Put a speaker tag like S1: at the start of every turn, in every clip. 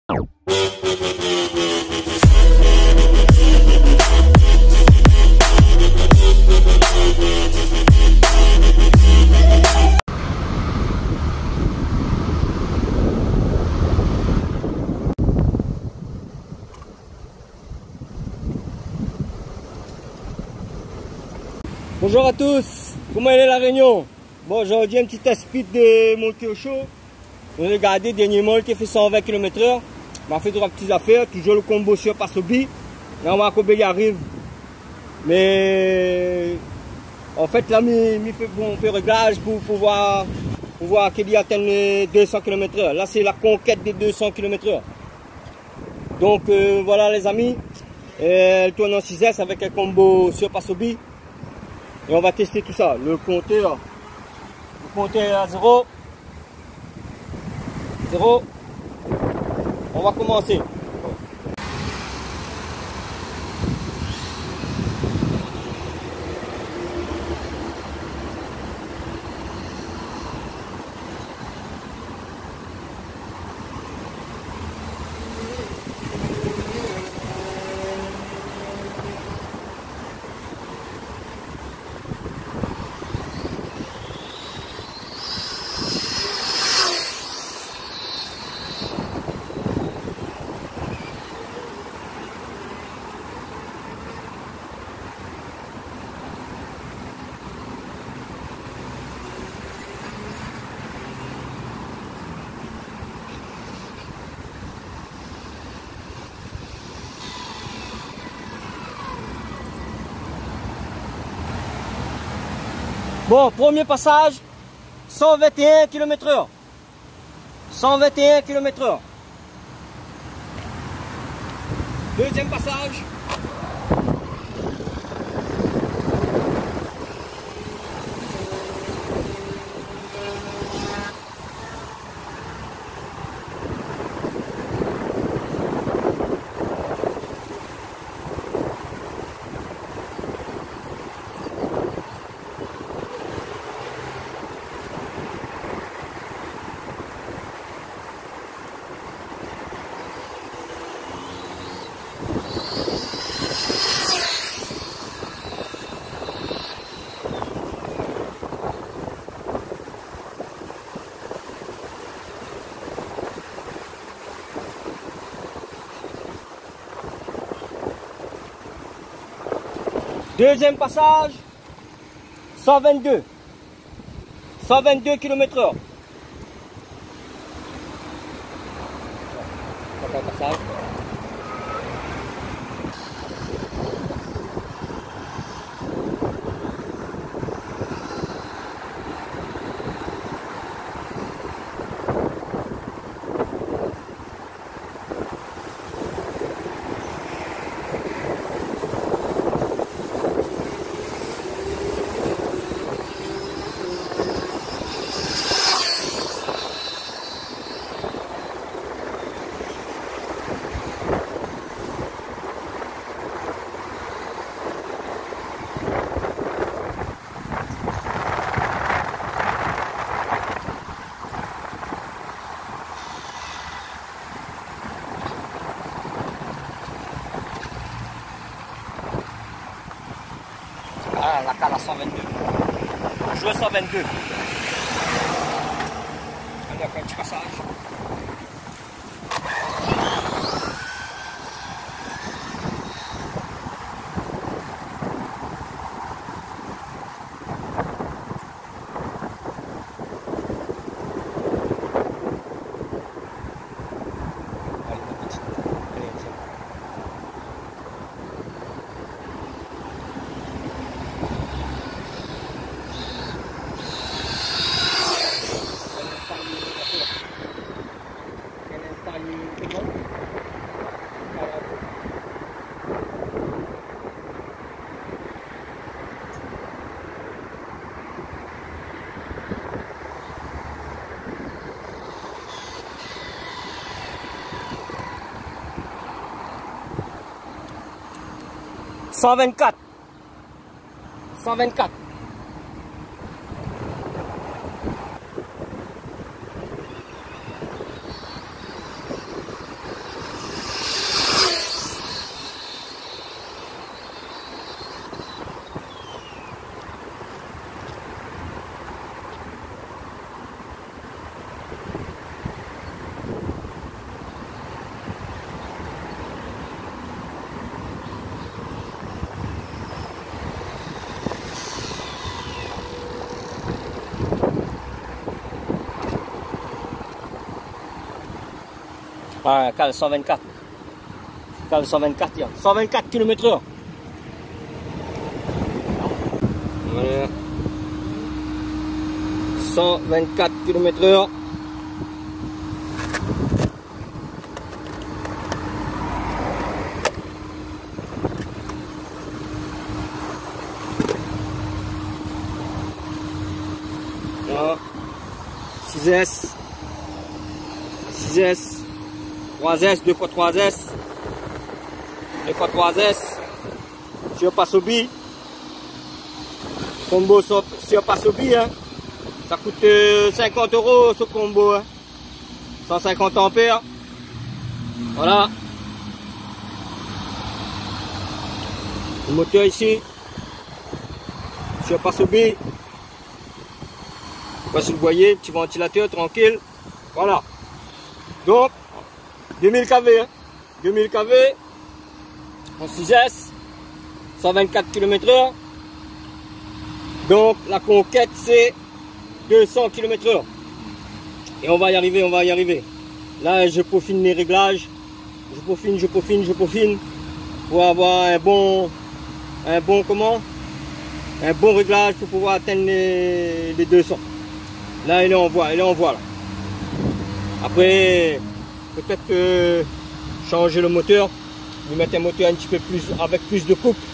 S1: Bonjour à tous, comment est la réunion? Bon, aujourd'hui un petit test speed de mon Kyosho. Regardez, dernièrement il a fait 120 km/h. M'a fait trois petites affaires, toujours le combo sur Pasobi. Là, il arrive. Mais en fait, là, il fait bon réglage pour pouvoir qu'il atteigne les 200 km/h. Là, c'est la conquête des 200 km/h. Donc voilà les amis, elle tourne en 6S avec un combo sur Pasobi. Et on va tester tout ça. Le compteur est à 0. 0. On va commencer. Bon, premier passage, 121 km/h. 121 km/h. Deuxième passage. Deuxième passage, 122 km/h. Passage. Ah, la cale à 122. On joue à 122. Allez, après un petit passage. ...124. 124. Ouais, cale 124. Cale 124, 124 km/h. Voilà. 124 km/h. Voilà. 6S. 6S. 3S, 2x3S. 2x3S. Si on passe au bi. Combo si on passe au bi, hein. Ça coûte 50 € ce combo, hein. 150 ampères. Voilà. Le moteur ici. Si on passe au bi. Si vous voyez, petit ventilateur tranquille. Voilà. Donc, 2000 kV. Hein. 2000 kV. En 6S. 124 km/h. Donc, la conquête, c'est 200 km/h. Et on va y arriver, on va y arriver. Là, je peaufine les réglages. Je peaufine. Pour avoir un bon réglage pour pouvoir atteindre les 200. Là, il est en voie, là. Après, peut-être changer le moteur, lui mettre un moteur un petit peu plus, avec plus de coupe.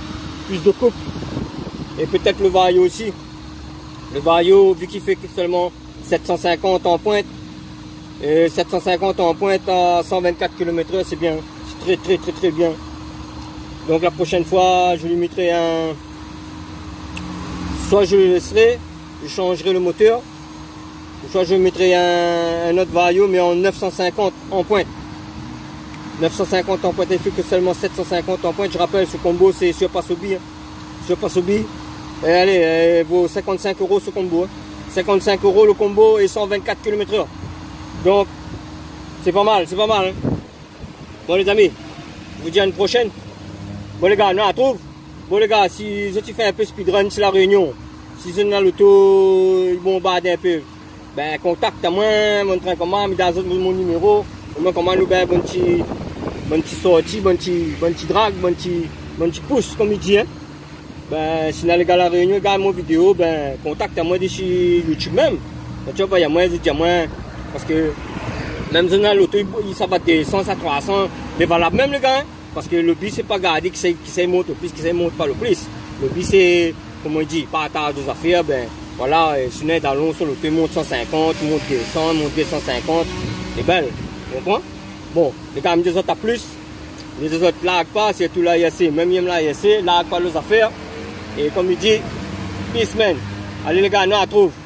S1: Et peut-être le vario aussi. Le vario, vu qu'il fait seulement 750 en pointe, et 750 en pointe à 124 km/h, c'est bien. C'est très bien. Donc la prochaine fois, je lui mettrai un... Soit je le laisserai, je changerai le moteur, soit je mettrai un autre vario, mais en 950 en pointe. 950 en pointe, il fait que seulement 750 en pointe. Je rappelle, ce combo, c'est sur Passobi. Hein. Sur Passobi. Et allez, il vaut 55 € ce combo. Hein. 55 € le combo et 124 km/h. Donc, c'est pas mal, Hein. Bon les amis, je vous dis à une prochaine. Bon les gars, non, à trouve. Bon les gars, si je fais un peu speedrun sur la Réunion, si je dans l'auto, ils bombardent un peu, ben contacte à moi, montre comment, mais dans mon numéro, moi comment nous ben bon petit sortie, bon petit drag, bon petit pouce comme il dit. Hein. Ben si dans les gars la Réunion, regarde mon vidéo, ben contacte à moi d'ici YouTube même. Ben, tu vois, il y a moins, parce que même dans l'auto, ça va de 100 à 300, mais valable même les gars. Hein. Parce que le but c'est pas garder qui s'est monte le plus, qui s'est monte pas le plus. Le but c'est, comme on dit, partage des affaires, ben voilà, sinon dans sur l'auto, monte 150, monte 200, monte 250, c'est belle, tu comprends? Bon, les gars, me disent à plus, les autres lag pas, c'est tout la ISC, même la ISC, lag pas les affaires, et comme il dit, peace man, allez les gars, nous on trouve.